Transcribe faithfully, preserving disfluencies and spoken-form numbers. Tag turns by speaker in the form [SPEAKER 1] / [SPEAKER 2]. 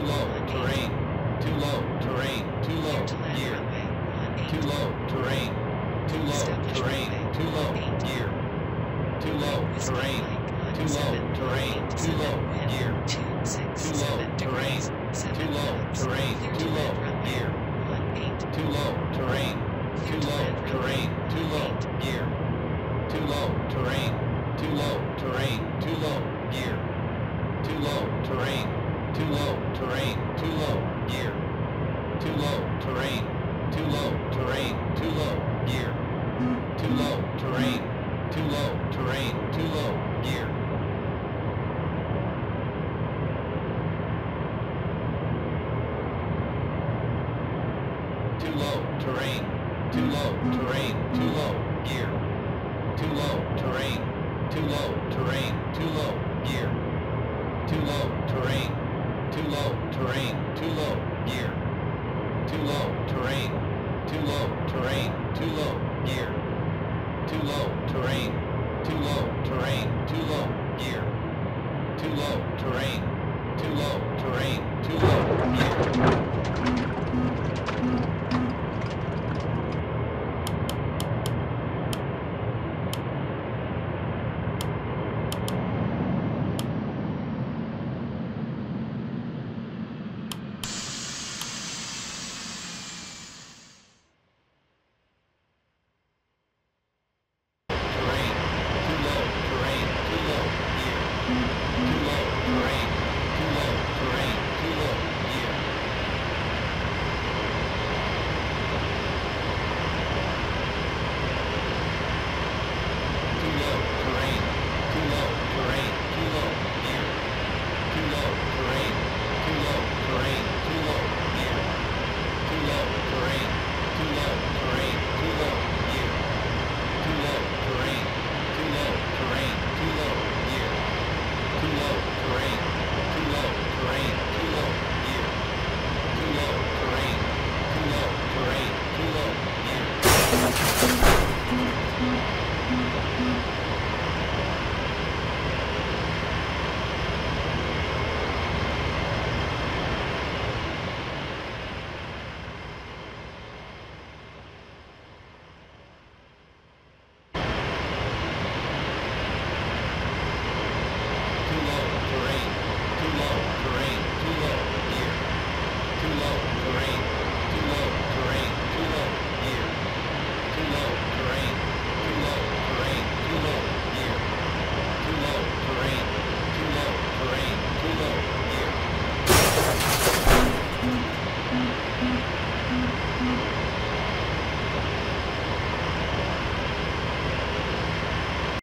[SPEAKER 1] low, terrain. Too low, terrain. Too low, gear. Too low, terrain. Too low, terrain. Too low, gear. Too low, terrain. Too low, terrain. Too low, gear. Too low, terrain. Too low, terrain. Too low, gear. Too low, terrain. Too low, terrain. Too low, gear. Too low, terrain. Too low, terrain. Too low, gear. Too low, terrain. Too low, terrain. Too low, gear. Too low, terrain. Too low, terrain. Too low, gear. Too low, terrain. Too low, terrain. Too low, gear. Too low, terrain. Too low, terrain. Too low, gear. Too low, terrain. Too low, terrain. Too low, gear. Too low, terrain. Too low, terrain. Too low, gear. Too low, terrain. Too low, terrain. Too low, gear. Too low, terrain. Too low, terrain. Too low, gear. Too low, terrain. Too low, terrain. Too low, gear.